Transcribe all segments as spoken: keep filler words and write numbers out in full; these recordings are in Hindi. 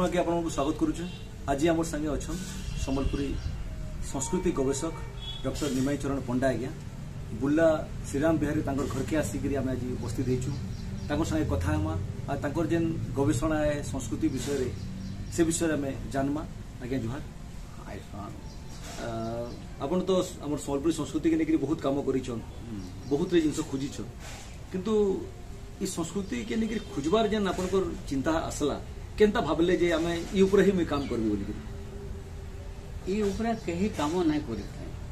पुनः के आपको स्वागत करुचे। आज आम संगे अच्छा संबलपुरी संस्कृति गवेषक डॉक्टर निमाई चरण पंडा आज्ञा बुर्ला श्रीराम बिहारी घर के आसिक आज उपस्थित होती संगे कथा आ जेन गवेषणा है संस्कृति विषय से विषय में जानमा। आज्ञा जुहार। आपन तो आम संबलपुरी संस्कृति के लेकर बहुत काम कर बहुत जिन खोजी किंतु ई संस्कृति के लेकर खोजबार जेन आप चिंता आसला केनता भाबले जे आमे ई ऊपर ही मैं काम करबी बोली ई ऊपर कहीं काम नहीं करी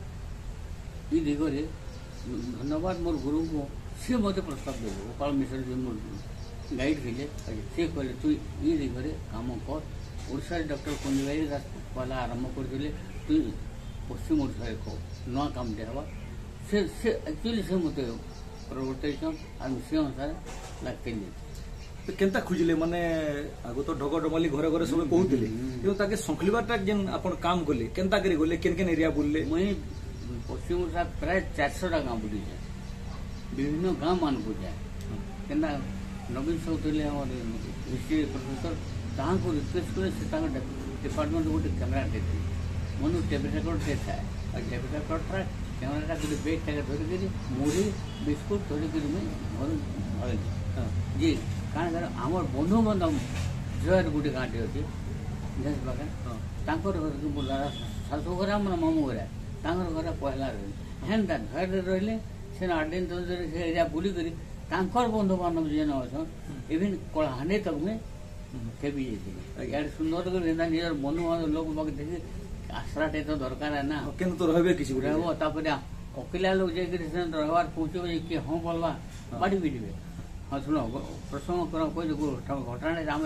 ई दिगरे धन्यवाद मोर गुरु को से मते प्रस्ताव देबो गोपाल मिश्र जी मोर गाइड थिले से कहले तू ई दिगरे काम कर। ओडिसा डॉक्टर कुंजबाई दास पहला आरंभ कर दिले तू पश्चिम ओडिसा को नवा काम देवा से से एक्चुअली से मते प्रवर्तन आम से अनुसार लगते तो केनता खोजिले माने आगो तो ढग डमाली घरे घरे सब कहूतिले कि ताके संखलिबाटा जेन आपण काम करले केनता करी गले केन केन एरिया बुलले मई पश्चिम ओडिसा प्राय चार सौ टा गांव बुली जाए विभिन्न गांव मान को जाए केनता नवीन चौधरी हमर हिस्ट्री प्रोफेसर ताहा को रिक्वेस्ट करे से ताका डिपार्टमेंट गोटे कैमरा देती मनु टेप रिकॉर्ड देता है टेप रिकॉर्ड ट्रैक कैमरा का बेग टाका धरि के मुड़ी बिस्कुट धरि के में घर भले जी कारण कर आमर बंधु बांधव जयर गोटे गाँटे अच्छे देश पाखे तांकर घर बोला शाशु घर आम मामू घर तांकर घर पहला रही हेन्ता घर रही से आठ दिन दस दिन से एरिया बुली करी तांकर बंधु बांधव जेन अच्छा इवन कलाहांडी तक में खेपी जाइए यार सुंदर कर निजर बंधु बांधव लोग बाकी देखी आश्राटे तो दरकार है ना केन तो रहबे किसी रहबो तापर अकेला लोग जाकर रहबार पहुंचे कि हाँ बोलवा बाड़ी बिड़े हाँ शुण प्रसंग कर घटना आम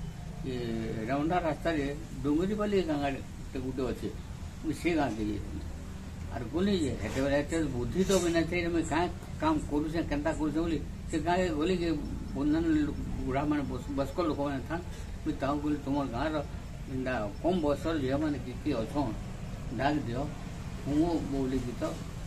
राउंडा रास्ता डुंगरी पाली गाँ गोटे अच्छे से गाँ के आर गली जे बुद्धि तो बिना चाहिए मुझे क्या काम करुचे केन्ता करुचे बोली से गाँ गली के बंधन बुढ़ा मैंने बयस्क लोक मैंने था मुझे ताऊ बोली तुम गाँव कम बयस झील मैंने कि अच्छन डाक दियो हूँ बोली गीत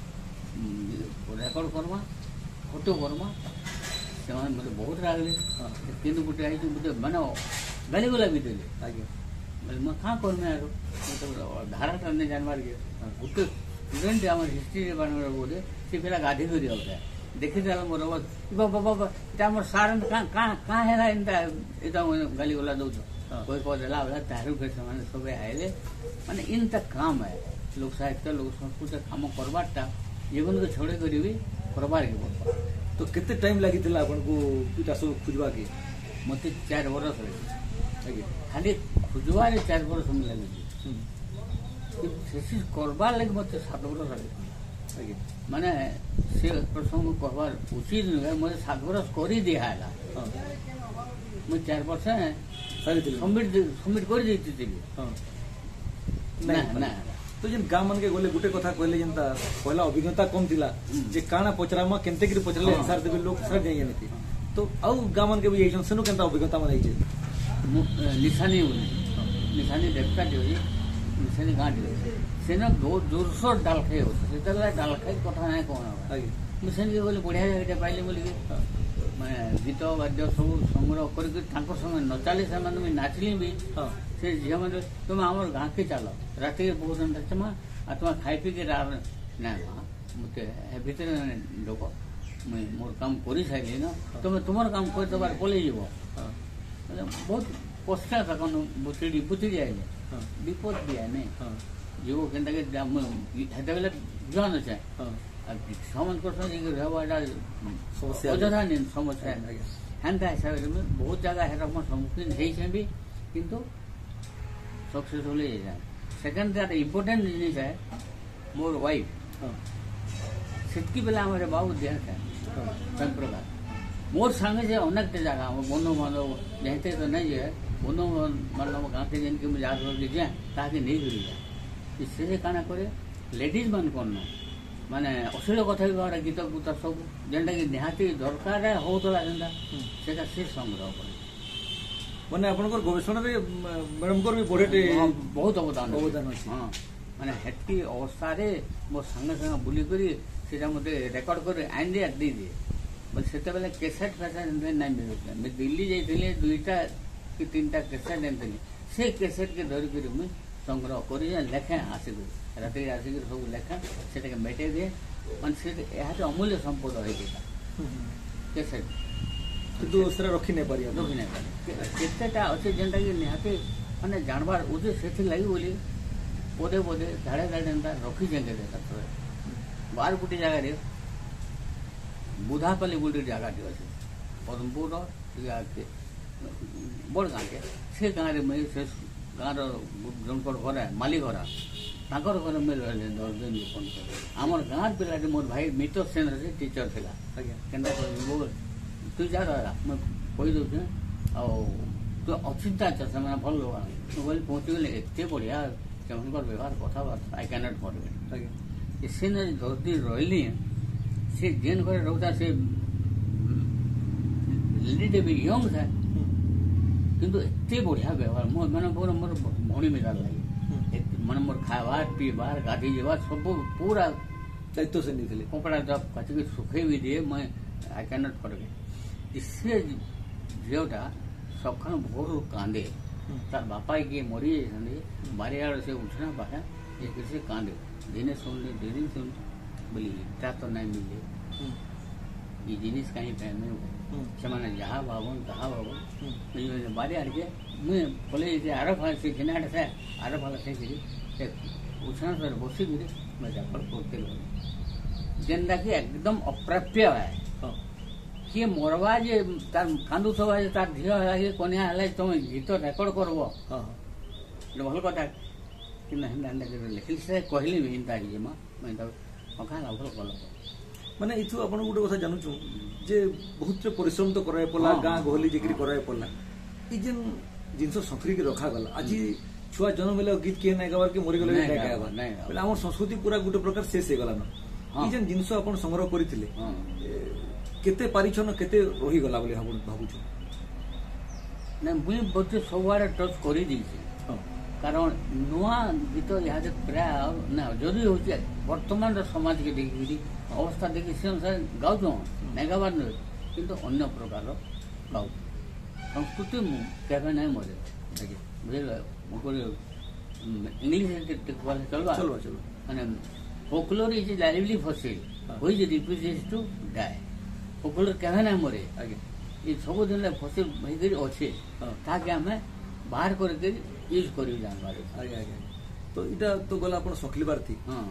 रेकर्ड करमा फोटो करमा से मत बहुत रागले कि गोटे आई मत मैंने गाली गुला भी देले आगे बोले मैं क्या करमे यार मतलब धाराटा नहीं जानवर के गोटे स्टूडेंट आम हिस्ट्री डिपार्टमेंट बोले से पिला गाधी कर जाता देखी दे मोर बाबा बाबा इतना सार कहाँ है इतना गाली गुला दौच कोई कहला बोला तारू के सामान सब आए माने इन तक काम है लोक साहित्य लोक संस्कृति काम करवाटा जीवन को छोड़े करी करवार के पड़ता। तो कितने टाइम लगी था आपन को इटा सब खोजवा के मत चार बरस लगे खाली खोजबार चार बरस समय लगे शेष करवार लगे मत सात बरस लगे माने से प्रसंग कहबार उचित नुहे मत सात बरस कर दिया मुझे चार वर्ष सबमिट सबमिट कर देती ना ना तो जेन गाँव मन के गले गोटे कथा कहले जेनता पहला अभिज्ञता कम थिला जे काना पचरामा केनते कि पचरले आंसर देबे लोग सर जाय जाने तो आउ गाँव मन के भी यही सेनु केनता अभिज्ञता मन आइजे निशानी बोली निशानी देवता दियो निशानी गाँ दियो सेना दो जोरसोर डाल खाई होता से डाल खाई कथा नहीं कहना निशानी के बोले बढ़िया जगह पाइले बोली मैं गीत वाद्य सब संग्रह कर संगे नचाली से नाचली भी से झील मैंने तुम आम गाँ के चल रात बहुत तुम आ तुम खाई पी के ना मत भितर लोक मुझे मोर काम कर सारे ना तुम तुम काम कर बार पलि बहुत पश्चात बुचड़ी बुचड़ी जाए विपद भी है नहीं जीव के बेले जान अच्छे सामान कर अजथा नहीं समस्या हेन्ता हिसाब से बहुत जगह है सम्मुखीन होती भी किंतु सक्सेसफुल सेकेंड दैट इम्पोर्टेंट जिनिस है मोर वाइफ सेटकी बेला हमारे बाबू देह है सब प्रकार मोर संगे से अनेक जगह बंधु बांधव जहते तो नहीं है बंधु बांधव गाँव के जिनके मुझे आज जाए ताकि नहीं जुड़ी जाए इससे काना करे लेडीज मान करना माने अश्लील कथा भी गीत गुत सब जेनटा कि निहाती दरकार है होता जेनटा सेटा से संग्रह करे माने आपनकर गवेषणा रे मैडम को भी बड़े बहुत अवदान अवदान अछि हां माने हेतकी अवस्था रे मो संगे संगे बुली करी सेटा मते रेकॉर्ड कर आइन दे दे दे बस सेटा बेले कैसेट फैसेट नहीं मिलता मैं दिल्ली जाइथिले दुईटा कि तीनटा कैसेट एंतली से कैसेट के धरिक मुझे संग्रह कर लेखे आसिक रात आसिक सब लेखे से मेटे दिए मैंने से अमूल्य संपद है कैसेट किंतु उसरा रखी नहीं पारी रखी नहीं पारी केतेटा अच्छे जेनटा कि निहाती माने जानबार उद्देश्य से लगी बोली पदे पदे झाड़े झाड़े एंता रखी जाएंगे बार गोटे जगह बुधापाली गोटे जगह अच्छे पद्मपुर बड़ गाँ के से गाँव में से गाँव जनकर घर माली घर ताकर घर में रहे दस दिन फोन कर आमर गाँव पिला मोर भाई मित्र सेन से टीचर थी के तू जा रहा मैं कही दूसरे तू अचिंता अच्छे से मैंने भल लोग बोले पहुँची गले एत बढ़िया से व्यवहार कथबार्ता आई कैनट फॉरगेट से धरती रही से जेन घर रोता से लेडी भी यंग था किंतु एत बढ़िया व्यवहार मोर मैंने मोर मोर भौणी मिलार लगे मैंने मोर खाबार पीबार गाधी जाबार सब पूरा दायित्व से नहीं कपड़ा जब काटिक सुखे भी दिए मैं आई कैनट फॉरगेट से झीटा सका भोर कांदे तार बापा किए मरी जाते बारियाड़ से उठना पाया से कांदे दिने सुनले दिन सुन बोली इटा तो नहीं मिले ये जिनिस कहीं पहने से जहाँ भावन तहा भावन बारियाड़ के मुझे बोले आर फल से झिनाट से आर फल से उछना सर बसिक मैं जाकर करते जेनटा कि एकदम अप्राप्य है किए मरवा जे तार कांदू थवा जे तार झील है कन्या है तुम गीत रेकर्ड करब भल कथा कि लिखिल से कहली भी इंता कि मैं पखा भल कल माने इथु आपन गोटे कथा जानूछु जे बहुत परिश्रम तो कराए पड़ला गाँ गहली जेकरी कराए पड़ला ई जेन जिनस संकरी के रखा गला आज छुआ जन्म बेले गीत किए नहीं गाबार के मरी गले नहीं गायबा बोले हमर संस्कृति पूरा गोटे प्रकार शेष हे गला न ई जेन जिनस आपन संग्रह करिथिले केते पारिछन केते रही गला बोले हम भाबुछु ना मुई बोते सबवारे टच करी दी कारण नुआ गीत यहाँ प्राय ना जदि हो वर्तमान समाज के देखी अवस्था देखी से अनुसार गाँव नहीं गाबार नुहे किंतु अन्य प्रकार गाँव संस्कृति केवे नहीं मरे बुझे इंग्लिश चलवा चलो चलो मैंने folklore is a lively fossil which refuses to die folklore केवे नहीं मरे ये सब दिन फसिल होकर अच्छे ताकि आम बाहर करके यूज कर जानबार आज्ञा आज्ञा तो इटा तो गला आपण सकलिबार थी हाँ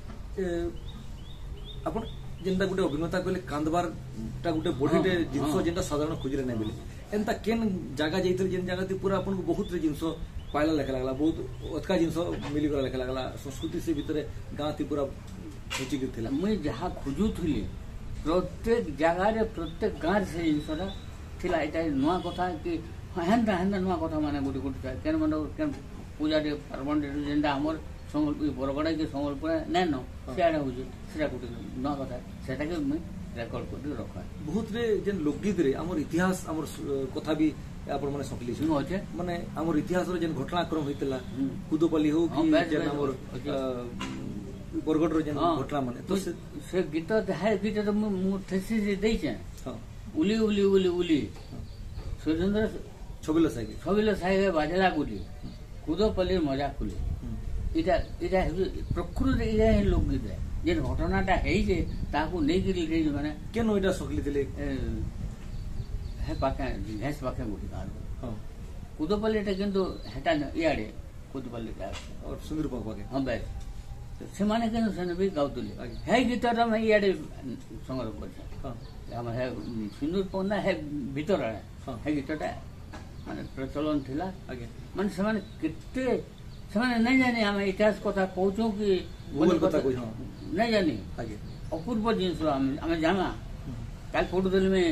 आपण जेनता गोटे अभिनेता कहले कांदबार टा गोटे बढीटे जिंस जेनता साधारण खोजरे नहीं मिले एंता केन जगह जाइतरे जेन जगह थी पूरा आपण को बहुत रे जिंस पाइला लेखा लागला बहुत अतका जिंस मिली गला लेखा लागला संस्कृति से भीतर गाँ थी पूरा खोजी के थिला मुई जहाँ खोजुथली प्रत्येक जगह प्रत्येक गाँव से जिनसा थिला एटा नुआ कथा कि हेन्ता हेन्ता नुआ कथा माने गोटे गोटे केन मन केन पूजा डे पार्वण डे जेनता हमर संबलपुर बरगड़ा के संबलपुर नै न सेडा होजे सेडा गोटे नुआ कथा सेटा के मैं रेकॉर्ड कर रखा बहुत रे जेन लोकगीत रे हमर इतिहास हमर कथा भी आपण माने सकली छै होचे माने हमर इतिहास रे जेन घटनाक्रम होइतला कुदोपल्ली हो कि जेन हमर बरगड़ रे जेन घटना माने तो से गीत है गीत तो मु थेसिस देइ छै उली उली उली उली सुरेंद्र छबिल साइके छबिल साइके बाजला गुली कुदोपल्ली मजा खुली इटा इटा प्रकृति इटा है लोकगीत है जेन घटनाटा है जे ताकू नै गिरी रे माने केनो इटा सकली दिले है पाके घास पाके गुटी गाल हां कुदोपल्लीटा किंतु हेटा इयाडे कुदोपल्लीटा और सुंदर पाके हां बे से माने केनो सने भी गाउतले है गीतटा मैं इयाडे संग्रह करछ हां हम है सुंदर पन्ना है भीतर है गीतटा माने प्रचलन थिला आगे माने से माने किते से माने नहीं जाने हम इतिहास कथा कहूछु कि भूगोल कथा कहूछु नहीं जानी आगे अपूर्व जिनस हम जाना काल फोटो दिल में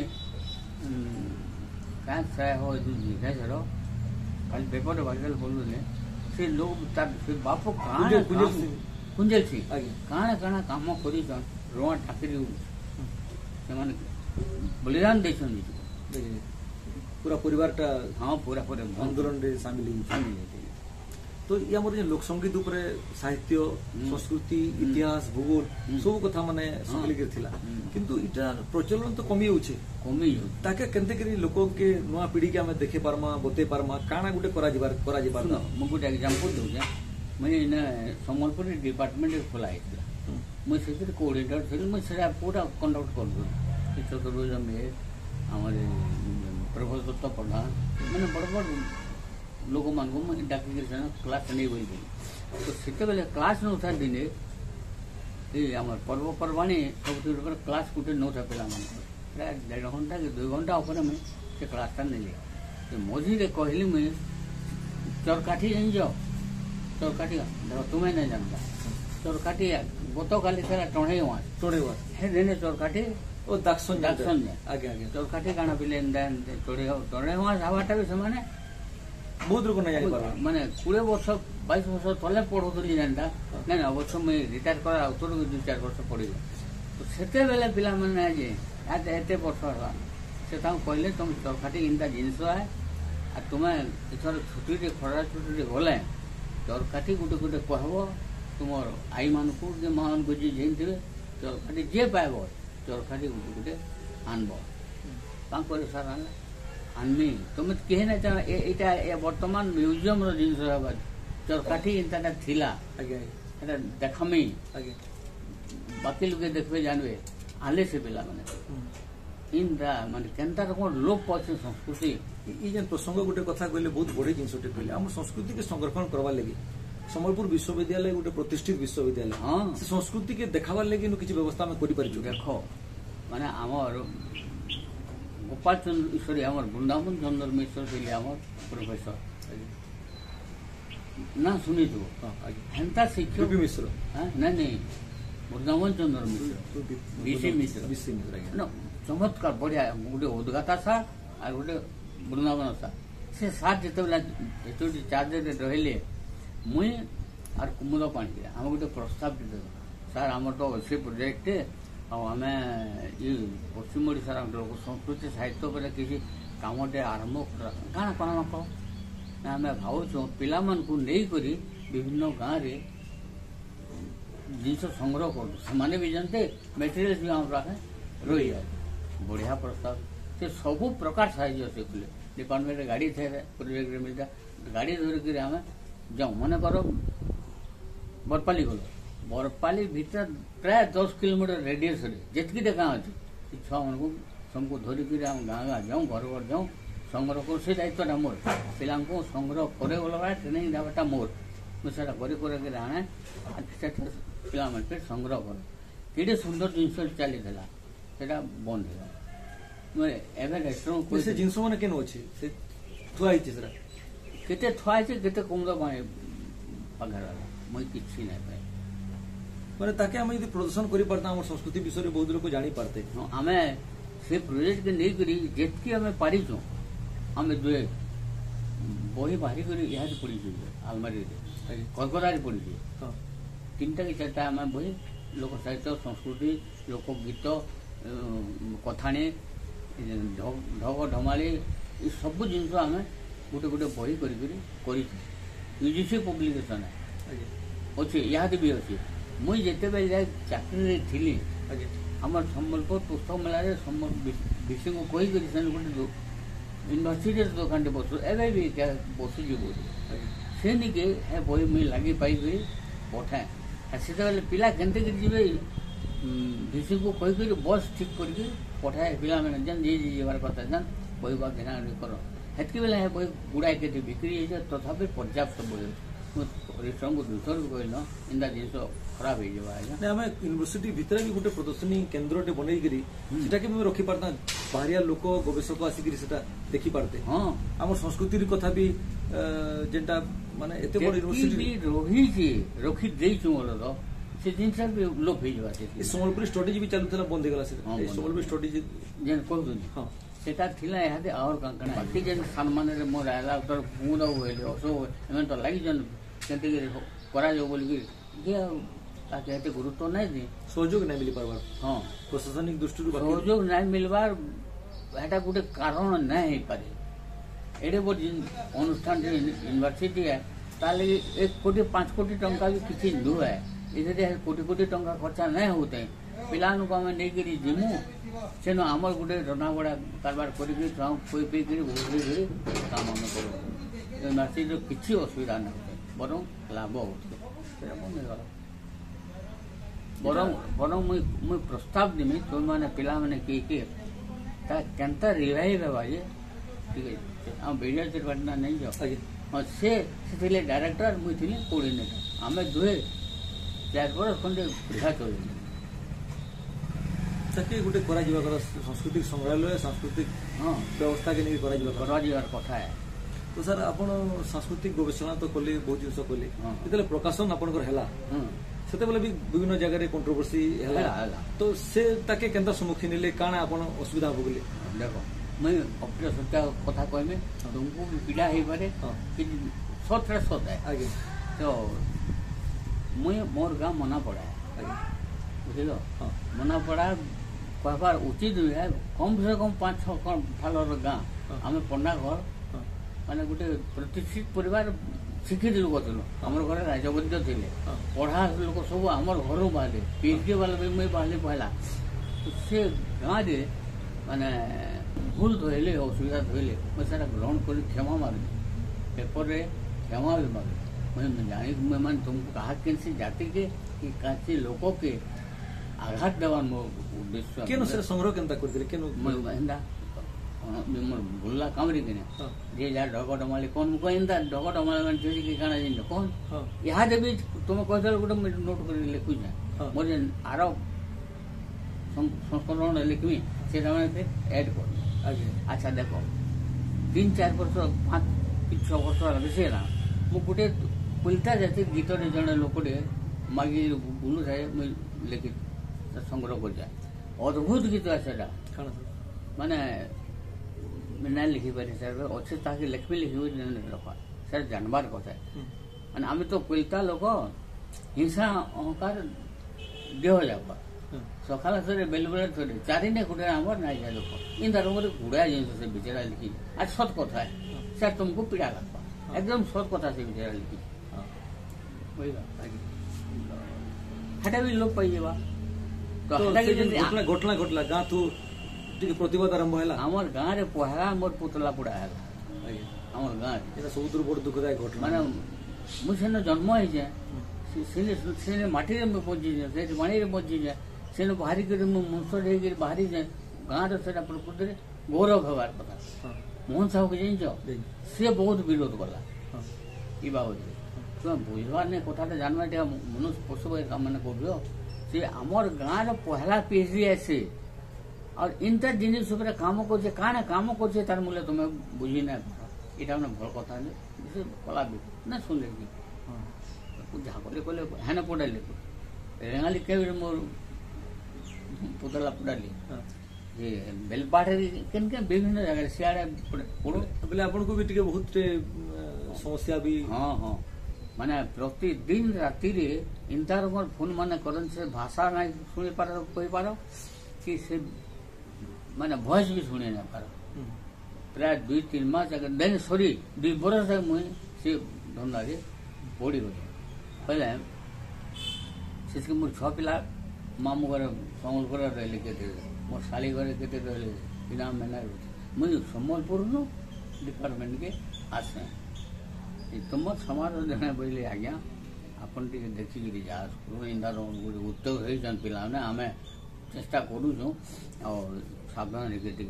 क्या छाया हो लिखा छो कल पेपर वाइरल बोलने से लोग तार से बापो कहां कुंजल सिंह काना काना काम करी रोआ ठाकरी से माने बलिदान देछन पूरा परिवार टा हां पूरा पूरा आंदोलन रे शामिल शामिल तो ये हमर लोक संगीत ऊपर साहित्य संस्कृति इतिहास भूगोल सब कथा माने संकलित थिला किंतु इटा प्रचलन तो कमी होचे कमी ताके केनते करी लोक के नवा पीढ़ी के हमें देखे पारमा बते पारमा काना गुटे करा जिबार करा जिबार ना मु गुटे एग्जांपल दउ जा मैं इन संबलपुर डिपार्टमेंट खोला आइतला मैं सेतिर कोऑर्डिनेटर थिल मैं सेरा पूरा कंडक्ट कर दो चतुर्भुज में हमर प्रभु दत्त प्रधान माने बड़ बड़ लोक मान को डाकी क्लास नहीं बोल तो से क्लास नौ था दिने ये आम पर्वपर्वाणी सब क्लास गोटे नौ था पे प्राय डेढ़ घंटा कि दुई घंटा उपर में से क्लासटा नहीं मझे कहली मुझे चरकाठी जान चरकाठी देख तुम्हें नहीं जानता चरकाठी गत काली सारा टणे हुआ टणे हुआ हे देने चरकाठी ओ दाक्षण दाक्षण आगे आगे चरकाठी काना पिले टणे टणे हुआ हवाटा भी से बहुत लोग नहीं जानी पारा माने कोड़े वर्ष बाईस वर्ष तले पढ़ुली जेनटा नहीं अवश्य मुझे रिटायर कर आउतर दुई चार वर्ष पढ़ी तो सेते बेले पिला माने जे एते वर्ष होला से ताऊ कहले तुम चरकाठी इनता जिनस है आ तुम एथर छुट्टी रे खरा छुट्टी रे गले चरकाठी गुटे गुटे कहबो तुमर आई मान को जे मान को जे जेन थिबे चरकाठी जे पाइबो चरकाठी गुटे गुटे आनबो तांकर सारा आनमी तुम कहे ना चाह एटा ए वर्तमान म्यूजियम रो जिनस है चरकाठी इंता थिला आगे एटा देखमी आगे बाकी लोग देखबे जानबे आले से पिला माने इनरा माने केनता को लोप पछे संस्कृति ई जे प्रसंग गुटे कथा कहले बहुत बड़ी जिनसटे कहले हम संस्कृति के संरक्षण करवा लगी संबलपुर विश्वविद्यालय गोटे प्रतिष्ठित विश्वविद्यालय हां से संस्कृति के देखावा लगी किछि व्यवस्था में करि परिछु देखो माने हमर गोपाल चंद्र ईश्वरी हमार वृंदावन चंद्र मिश्र थे हमार प्रोफेसर ना सुनी तो हेन्ता शिक्षक मिश्र नहीं नहीं वृंदावन चंद्र मिश्र बीसी मिश्र बीसी मिश्र ना चमत्कार बढ़िया गोटे उद्गाता सा और गोटे वृंदावन सा से साथ जिते एचओडी चार्ज रहिले मुई और कुमुद पांडे आम गोटे प्रस्ताव दे सार आम तो अच्छे प्रोजेक्ट आम ये पश्चिम ओडार लोक संस्कृति साहित्य पर किसी कामटे आरंभ काण कण कह आम भावुँ पिला नहीं करी विभिन्न गाँव रे जिनस संग्रह कर भी जानते मेटेरियल्स भी आम पाखे रही है बढ़िया प्रस्ताव से सबू प्रकार साहाଯ୍य से खुले डिपार्टमेंट गाड़ी थे प्रोजेक्ट मिलता गाड़ी धरिक आम जाऊँ मन कर बरपाली गल बरपाली भीतर प्राय दस किलोमीटर रेडियस जितकी गाँ अच्छी छुआ मान को सबको धरिक गाँ गाँ जाऊँ घर घर जाऊँ संग्रह कर से दायित्वटा मोर पिला संग्रह करे गला ट्रेनिंग देवाटा मोर मुझे कर आने पिला संग्रह कर कि सुंदर जिन चली से बंद हो रेस्टोरेंट से जिनस मैंने केन अच्छे से थुआई सेटा केते थुआई केते कुमुद पाए पाखे मुई किसी नहीं पाए माने ताके हम यदि प्रदर्शन करि परता हमर संस्कृति विषय रे बहुत लोग जानि पारते हमें से प्रोजेक्ट के नहीं करी जेतकी हमें पारी छो हमें दुए बही बाहरी करी यहाँ से पड़ी आलमारी रे कोलकाता रे पड़ी तीन टा कि चार टा हमें बही लोक साहित्य संस्कृति लोक गीत कथाणी ढग ढमाली ये सब जिनस आम गोटे गोटे बही कर यूजीसी पब्लिकेशन है अच्छे यहाँ भी अच्छे मुई जिते बेले जाए चाकरी थी आम सम्बलपुर पुस्तक मेलार विषय को कहीकि गोटे यूनिवर्सिटी दुकान टे बस एवं भी बसुची बोली से निके बही मुई लगे पाई पठाए से पिला केनते जी विषय को कहीकि बस ठीक करके पठाए पिला मैंने जान जी जी जीवार कथा जान बही बाग घेना कर हेतकी बेले हे बही गुड़ाए के बिक्री तथापि पर्याप्त बही रेस्टोरेंट को दूसर भी कहल इंदा जिन खराब हो आम यूनिवर्सिटी भितर भी गोटे प्रदर्शनी केन्द्र बनई सेटा के रखी पारता बाहरिया लोक गवेषक आसिक देखी पारते हाँ आम संस्कृति कथा भी जेनटा माने एते बड़ यूनिवर्सिटी रही रखी देइछु मोर से जिनस भी लोप हो जावा से संबलपुर स्टडीज भी चालू बंद हो गला से संबलपुर स्टडीज जेन कहू हाँ सेटा थिला यहाँ और कंकण बाकी जेन सम्मान रे मोर आला तर मुंड होइले असो एमन तो लागि जन केते करा जो बोली के ताकि एते गुरुत्व नहीं दी सहयोग नहीं मिल पारबार हाँ प्रशासनिक दृष्टि सहयोग नहीं मिलबार एटा गोटे कारण नहीं पारे एडे बड़ अनुष्ठान यूनिवर्सिटी है ताले एक कोटी पांच कोटी टंका भी किसी नुहे ये कोटी कोटी टंका खर्चा नहीं होते पिलानु को आम नहीं जीमु से आमर गोटे रना बड़ा कारबार करी पी पी काम आम कर किसी असुविधा नहीं होते बरं लाभ होते बरं बरं मुई मुई प्रस्ताव देमी तुम मैंने पिला मैंने किए किए केनता रिवाइव है ये ठीक है आम वीडियो त्रिपाठी नहीं जाओ हाँ से डायरेक्टर मुई थी कोऑर्डिनेटर आम दुहे चार बरस खंडे पीढ़ा चल ताकि गोटे करा सांस्कृतिक संग्रहालय सांस्कृतिक हाँ व्यवस्था के नहीं करा करार कथा है तो सर आपण सांस्कृतिक गवेषणा तो कले बहुत जिन कले जो प्रकाशन आपंकर है से भी विभिन्न जगह कंट्रोवर्सी है तो से ताके केंद्र सम्मुखीन ले काण आपण असुविधा हो बोले देखो मैं अप्रिय सत्य कथा कहमी तुमको भी पीड़ा हो पारे सत सत है आगे तो मुई मोर गाँव मना पड़ा है बुझल मना पड़ा कहबार उचित है कम से कम पाँच छः फालर गाँ आम पंडा घर माने गोटे प्रतिष्ठित परिवार शिक्षित लोक थिलु आमर घर राजवैद्य थे पढ़ा लोक सब आमर घर बाहर पीएचडी वाला भी मुझे बाहर पहला से गाँव रे माने भूल धोले असुविधा धोले मैं सारा ग्रहण कर क्षमा मार पेपर रे क्षमा भी मार मैं जानी मैं मान तुमको कहा किसी जाति के कि काची लोकों के आघात देवार मो उद्देश्य केनो से संग्रह केनता करदिले केनो मैं मोर भुल्ला कामरी के जे जा ढगट माली कौन को इंदा ढगट माली ठेसी के गाना जिन कौन यहाँ भी तुम कहते गोटे मैं नोट कर लिखु मोर जे आर संस्करण लिखमी से एड कर अच्छा देखो तीन चार वर्ष पाँच छः वर्ष बेसी है मु गोटे कुलता जाति गीत जड़े लोकटे मागी बुलू थाए मुझे लिखि संग्रह कर जाए अद्भुत गीत है माने ना लिखी पारे सर अच्छे ताकि लिखबी लिखी रखा सर जानबार कथा माने आम तो कुलता लोक हिंसा अहंकार देह जावा सकाल थोड़े बेल बेल थोड़े चारिने गुड़ा आमर ना जाए लोक इन तरह गुड़ा जिन से बेचारा लिखी आज सत कथा है सर तुमको पीड़ा लगता एकदम सत कथा से बेचारा लिखी हटा भी लोग पाई जावा तो घटना घटला गाँ तू प्रतिबाद आरंभ है आमर गाँव रे पहला मोर पुतला पुड़ा है आमर गाँव सब बड़ दुखदायक घटना माने मुझे जन्म है से माटी रे पहुंची जाए पानी रे पहुंची जाए से बाहरी कर मुंसर हो बाहरी जाए गाँव रे प्रकृति गौरव हबार कथा मोहन साहू के जान सी बहुत विरोध कला ये बाबद तुम बुझवार नहीं कथा जानवा मनुष्य पशु मैंने कह सी आमर गाँव पहला पीएचडी आसे और इंटर जिनिस काम कर काना काम कर तार मूल्य तुम्हें बुझी ना यहाँ मैंने भल कथा कला भी ना सुनले जहाँ कले कले हेन पढ़ाली रेंगाली के मोर पुतला पढ़ाली जे बेलपाटे केन के विभिन्न जगह सियाड़े पढ़ो बोले आपन को भी टिके बहुत समस्या भी हाँ हाँ माने प्रतिदिन राति रे इंटर मोर फोन माने करन से भाषा ना सुनी पारो कोई पारो कि से माने वॉइस भी सुने ना पारो प्राय दुई तीन मास अगर दिन सॉरी दुई बरस तक मुई से धंधा रे पड़ी गई पहले से मोर छह पिला मामू घर सम्बलपुर रही के मोर शाली घर के रही इनाम मैंने मुझे सम्बलपुर नु डिपार्टमेंट के आसे तुम समाज जन बोले आज्ञा आपन टे देखिकी जा इंदार गोटे उत्तर होती पिला आम चेष्टा करूँ और सावधान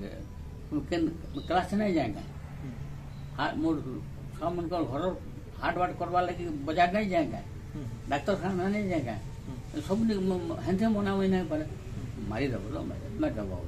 क्लास नहीं जाए क्या मोर छुआ मन घर हाट बाट करवा लगे बाजार नहीं जाए क्या डाक्तरखाना नहीं जाए क्या सब हेंथे मना हुई नहीं पारे मारी दब मैं दबा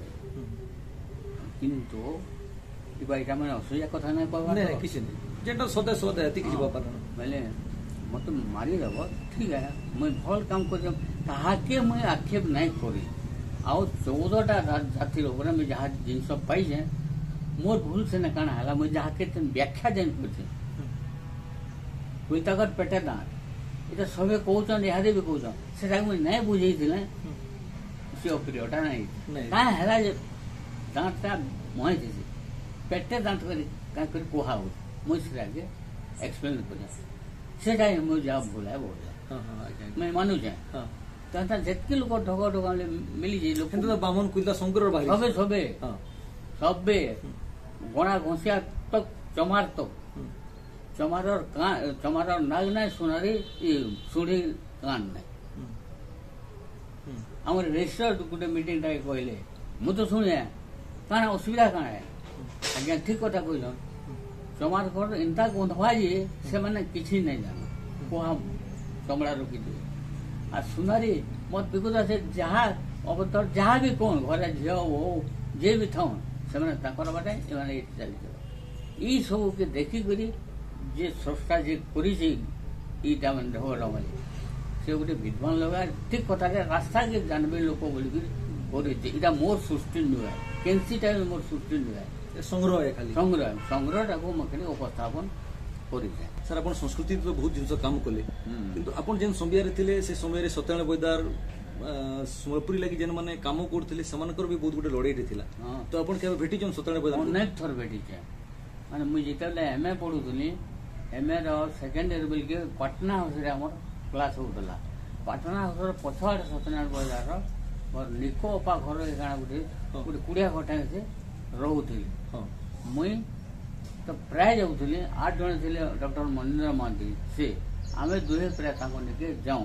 किंतु इटा मैंने असुविधा कथा नहीं कहवा किसी जेटा सदा सदा एति किसी बापर बोले मत मारी दब ठीक है मैं भल काम कर ताके मैं आक्षेप नहीं करी आउ चौदहटा जाति मैं जहाँ जिनस पाई मोर भूल से ना काना है मुझे जहाँ के व्याख्या जान कर कुलतागत पेटे दाँत ये सबे कहन यहाँ भी कहन से मुझे नहीं बुझे सी अप्रियटा नहीं क्या है दाँतटा मुहे पेटे दाँत कर कहु मुझे एक्सप्लेन कर सेटा ही मुझे जब भूला है बोला हां हां आज्ञा मैं मानुचे हां ता जेतके लोक ठग ठग मिली जे लोक କିନ୍ତୁ ବାମନ କୁଇଲା ଶଙ୍କର ବାହାରି सबे सबे ହଁ सबे गणा घोसिया तक चमार तक चमारर का चमारर नाग नहीं सुनारी सुड़ी कान नहीं आमर रेजिस्टर गोटे मीटिंग टाइम कहले मु तो शुणे काना असुविधा काना है आज्ञा ठीक कथा कहल चमार कर इंता गंधवा जे से माने किछि नहीं जान कोहा चमड़ा रोकी दे आ सुनारी मत बिकुदा से जहा अब तो जहा भी कोन घरे झियो हो जे भी थाउ से माने ताकर बाटे ए माने चली ई सब के देखि करी जे संस्था जे करी जे ईटा मन ढोल माने से गोटे विद्वान लगा ठीक कथा के रास्ता के जानबे लोक बोली करी इटा मोर सृष्टि नुआ केंसी टाइम मोर सृष्टि नुआ संग्रह है खाली संग्रह संग्रह टाको मखनी उपस्थापन करी जाए सर अपन संस्कृति तो बहुत जिनस काम कले किंतु अपन जेन समय रे थिले से समय रे सत्यनारायण बैदार सम्बलपुरी लागि जेन माने काम करथिले समानकर भी बहुत गुटे लड़ाई रे थिला तो अपन के भेटी जन सत्यनारायण बैदार अनेक थर भेटी छे माने मु जेतले एमए पढुथली एमए रो सेकंड इयर बिल के पटना हाउस रे हमर क्लास होतला पटना हाउस रो पछाड़ सत्यनारायण बैदार रो और निको अपा घर के गाना गुटे गुटे कुडिया कोठा से रहउथली हां मुई तो प्राय जाऊली आठ जन थे डॉक्टर मनिंद्र महांती से आम दुहे प्राय निके जाऊँ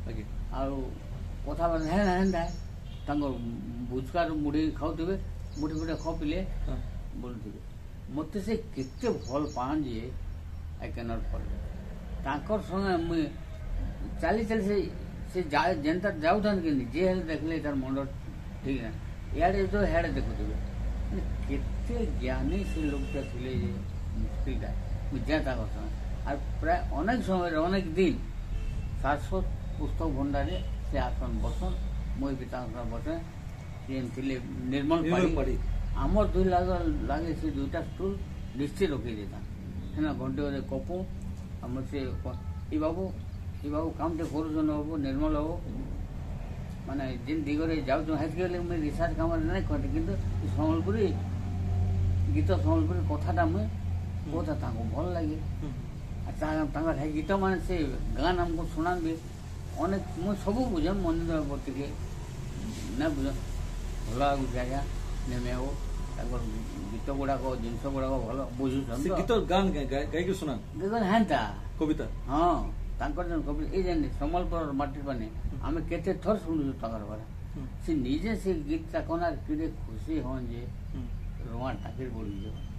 कथा हेन्ता बुचकार मुढ़ी खाऊे मुठी मुठे खपिले बोलुवे मत से केते भल पान जे आई कैन नॉट फॉरगेट ताकर संगे मुई चाली चाली से से जेनता जाऊथन कि जे हेले देखले तार मंड ठीक ना याडे जो हेड देखुवे केते ज्ञानी से लोग थे मुश्किल बुझा और प्राय अनेक समय अनेक दिन शाश्वत पुस्तक भंडारे से आसन बसन मुई भी बसे निर्मल पाड़ी आमर दुई लगे से दुईटा स्टूल निश्चय रखी देता है घंटे बजे कपू आम से बाबू ये बाबू काम टे कर बाबू निर्मल बाबू माने जिन दिगरे जाऊँ हेतु मुझे रिसर्च काम नहीं करते किंतु सम्बलपुरी गीत सम्बलपुरी कथाटा मुझे कथा ताको भल लगे गीत मान से गान आमको शुणा भी अनेक मुझे सब बुझे मनिंद्र प्रति के ना बुझ भल आज्ञा नेमे हो गीत गुड़ाक जिनस गुड़ाक भल बुझुन गीत गान गाई शुणा हेन्ता कविता हाँ कविता ये सम्बलपुर माटी पाने आम केते थर शुणु बारे से निजे से गीत कना किड़े खुशी हन जे रुआ टाकिर बोली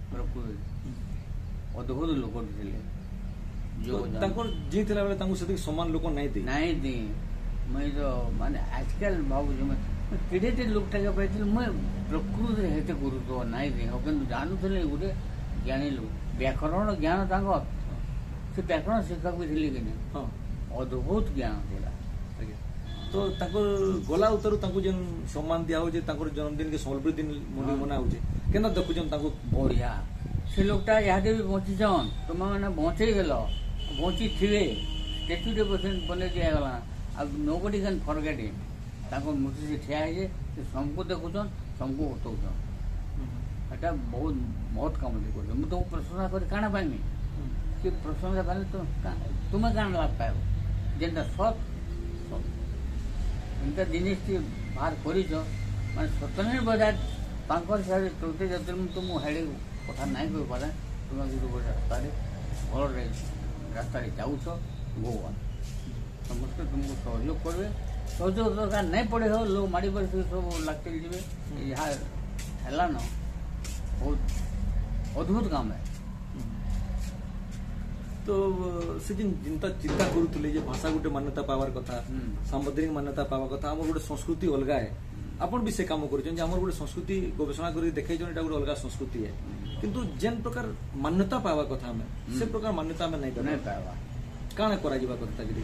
अद्भुत लोक थे सम्मान लोक नहीं नहीं दी मैं तो माने आजकल भावुँ किड़े लोक टाके मुझे प्रकृति हेते गुरुत्व नहीं दी कि जानूले गोटे ज्ञानी लोक व्याकरण ज्ञान से व्याकरण शिक्षक भी थे कि अद्भुत ज्ञान था तो गला उतर जेन सम्मान दिया हो जन्मदिन के सम्बलपुरी दिन मना हो देखुन बढ़िया से लोकटा यहाँ भी बचिछन तुम मैंने बचे गल बची थे स्टेच्यू बन दिगला nobody can forget him मूर्ति से ठिया है सबको देखुन सबको उठौन एटा बहुत बहुत कम कर मुझे प्रशंसा कर काना पाइमी कि प्रशंसा पाने तो तुम्हें काना लाभ पाइब जेनटा सत इनका जिनिस बाहर कर मैं सत्यनारायण बजार हिसाब से चलते जाते तो मुझे कथा नहीं कही पारे तुम्हें गोटे रास्ता भल रास्ता जाऊच भगवान समस्ते तुमको सहयोग करेंगे सहयोग दरकार नहीं पड़े हो लोग माड़ी पड़े सब लगते जी यहाँ है न बहुत अद्भुत काम है तो से जिनता चिंता करुले भाषा गोटे मान्यता पावार कथा सामुद्रिक मान्यता पावा कथा आम गोटे संस्कृति अलग है आपन भी से काम कर गोटे संस्कृति गवेषणा कर देखे गोटे अलग संस्कृति है किंतु जेन प्रकार मान्यता पावा कथा हमें से प्रकार मान्यता हमें नहीं पावा काना करा जीवा कथा कि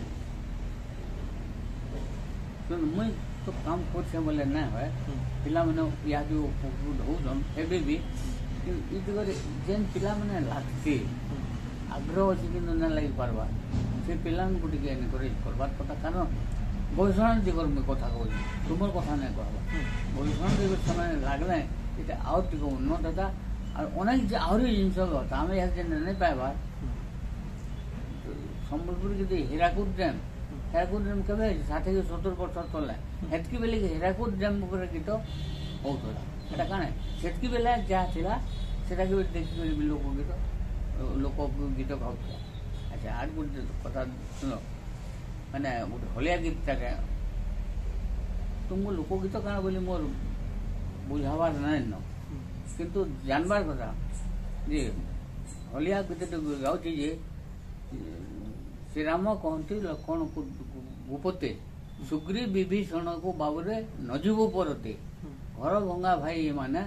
मुई तो काम कर बोले ना है पिला माने या जो उपकृत होउछन एबे भी ई दिगरे जेन पिला माने लागती आग्रह अच्छी कि ना लगी पार्बा से पिला को टिके एनकरेज करबार कथा कारण गवेषणा दिगर में कथा कहूँ तुमर कथा नहीं कहबा गवेषणा दिगर समय लागले ये आउ टिके उन्नत था और अनेक आहरी जिनस आम यहाँ नहीं पाइबा ସମ୍ବଲପୁର ଯଦି ହୀରାକୁଦ ଡ୍ୟାମ୍ ହୀରାକୁଦ ଡ୍ୟାମ୍ କେବେ ଷାଠିଏ କି ସତୁର ବର୍ଷ ତଳେ ହେତ୍କି ବେଲେ ହୀରାକୁଦ ଡ୍ୟାମ୍ ଉପରେ ଗୀତ ହଉଥିଲା ସେଟା କାଣା ସେତ୍କି ବେଲେ ଯାହା ଥିଲା ସେଟାକେ ଦେଖିକରି ଲୋକ ଗୀତ ଲୋକ ଗୀତ ଗାଉଥିଲା। ଆଚ୍ଛା ଆର୍ ଗୋଟେ କଥା ଶୁଣ ମାନେ ଗୋଟେ ହଳିଆ ଗୀତଟାକେ ତୁମକୁ ଲୋକ ଗୀତ କାଣା ବୋଲି ମୋର ବୁଝାବାର ନାଇଁ ନ କିନ୍ତୁ ଜାଣିବାର କଥା ଯେ ହଳିଆ ଗୀତଟା ଗାଉଛି ଯେ ଶ୍ରୀରାମ କହନ୍ତି ଲକ୍ଷ୍ମଣକୁ ଭୂପତେ ସୁଗ୍ରୀ ବିଭୀଷଣକୁ ବାବୁରେ ନଯିବୁ ପରତେ ଘର ଭଙ୍ଗା ଭାଇ ମାନେ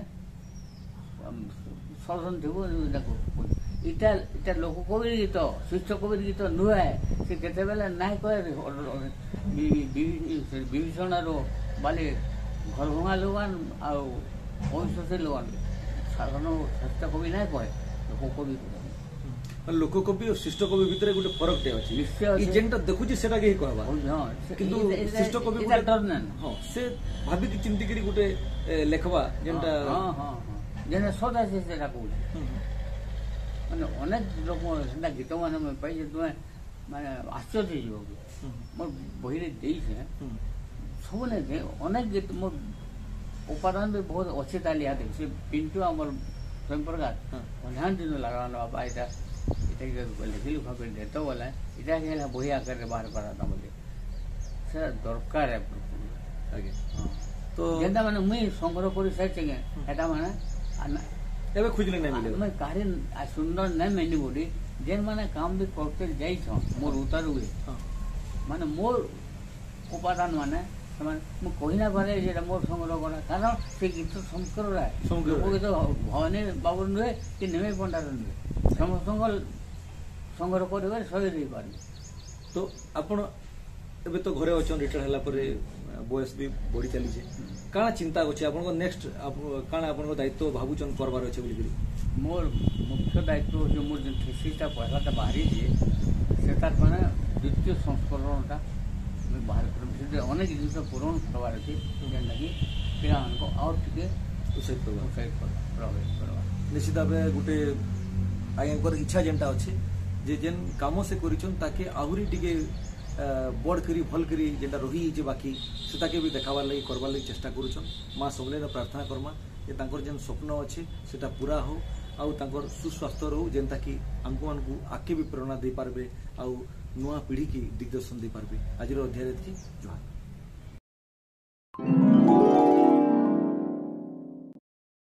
ସଦନ ଥିବ ତାକୁ ଇଟା ଇଟା ଲୋକ କବିର ଗୀତ ଶିଷ୍ଟ କବିର ଗୀତ ନୁହେଁ ସେ କେତେବେଳେ ନାଇଁ କହେ ବିଭୀଷଣର ବାଲି ଘର ଭଙ୍ଗା ଲୋଗାନ ଆଉ ଅବିଶ୍ୱାସୀ ଲୋଗାନ ସାଧାରଣ ଶ୍ରେଷ୍ଠ କବି ନାଇଁ କହେ ଲୋକ କବି ଲୋକ କବି ଆଉ ଶିଷ୍ଟ କବି ଭିତରେ ଗୋଟେ ଫରକଟେ ଅଛି ଯେନ୍ଟା ଦେଖୁଛି ସେଟା କେହି କହିବା କିନ୍ତୁ ଶିଷ୍ଟ କବି ହଁ ସେ ଭାବିକି ଚିନ୍ତିକିରି ଗୋଟେ ଲେଖବା ଯେନ୍ଟା ଯେନ୍ ସଦା ଅଛି ସେଟା କହୁଛି ମାନେ ଅନେକ ଲୋକ ସେଟା ଗୀତ ମାନେ ପାଇছে ତୁମେ ମାନେ ଆଶ୍ଚର୍ଯ୍ୟ ହେଇଯିବ ମୋର ବହିରେ ଦେଇଛେ ସବୁ ନାଇଁ ଅନେକ ଗୀତ ମୋର ଉପାଦାନ ବି ବହୁତ ଅଛେ ତାଲି ହାତେ ସେ ପିଣ୍ଟୁ ଆମର ସ୍ୱୟଂପ୍ରକାଶ ଧ୍ୟାନ ଦିନ ଲାଗାনো ବାପା ଏଇଟା এটা লেখিলু ভাবে দেত বলে এটা হেলা বহি আকারে বাহার করা তামলে সেটা দরকার আগে তো যেটা মানে মুই সংগ্রহ করি সাইছে কে এটা মানে এবে খুঁজলে নাই মিলে মই কারে সুন্দর নাই মেনি বডি যেন মানে কাম বি করতে যাইছ মোর উতার হুয়ে মানে মোর উপাদান মানে মানে মু কই না পারে যেটা মোর সংগ্রহ করা কারণ সে গীত সংস্কার রায় গীত ভবানী বাবুর নুহে কি নেমে পন্ডার নুহে ସମସ୍ତଙ୍କ ସଂଗ୍ରହ କରିବାରେ ସହଜ ହେଇପାରୁନି। ତ ଆପଣ ଏବେ ତ ଘରେ ଅଛନ୍ ରିଟାୟାର୍ଡ ହେଲା ପରେ ବୟସ ବି ବଢି ଚାଲିଛେ କାଣା ଚିନ୍ତା ଅଛି ଆପଣଙ୍କ ନେକ୍ସଟ କାଣା ଆପଣଙ୍କ ଦାୟିତ୍ୱ ଭାବୁଛନ୍ କରବାର ଅଛି ବୋଲିକିରି ମୋର ମୁଖ୍ୟ ଦାୟିତ୍ୱ ହଉଛି ମୋର ଯେନ୍ ଥିସିସଟା ପହଲାଟା ବାହାରିଛି ସେଟାର ମାନେ ଦ୍ୱିତୀୟ ସଂସ୍କରଣଟା ଆମେ ବାହାର କରିବୁ ସେଥିରେ ଅନେକ ଜିନିଷ ପୂରଣ କରବାର ଅଛି ଯେନ୍ଟାକି ପିଲାମାନଙ୍କୁ ଆଉ ଟିକେ ଉତ୍ସାହିତ କରିବା ଉତ୍ସାହିତ ପ୍ରଭାବିତ କରିବା ନିଶ୍ଚିତ ଭାବେ ଗୋଟେ ଆଜ୍ଞାଙ୍କର ଇଚ୍ଛା ଯେନ୍ଟା ଅଛି ଯେ ଯେନ୍ କାମ ସେ କରିଛନ୍ ତାକେ ଆହୁରି ଟିକେ ବଡ଼ କରି ଭଲ କରି ଯେନ୍ଟା ରହିଯାଇଛି ବାକି ସେଟାକେ ବି ଦେଖାବାର ଲାଗି କରବାର ଲାଗି ଚେଷ୍ଟା କରୁଛନ୍ ମା ସବୁବେଳେ ପ୍ରାର୍ଥନା କର୍ମା ଯେ ତାଙ୍କର ଯେନ୍ ସ୍ୱପ୍ନ ଅଛି ସେଟା ପୁରା ହଉ ଆଉ ତାଙ୍କର ସୁସ୍ୱାସ୍ଥ୍ୟ ରହୁ ଯେନ୍ଟାକି ଆମକୁ ଆଗ୍କେ ବି ପ୍ରେରଣା ଦେଇପାରିବେ ଆଉ ନୂଆ ପିଢ଼ିକି ଦିଗ୍ଦର୍ଶନ ଦେଇପାରିବେ ଆଜିର ଅଧ୍ୟାୟରେ ଏତିକି ଜୁହାର।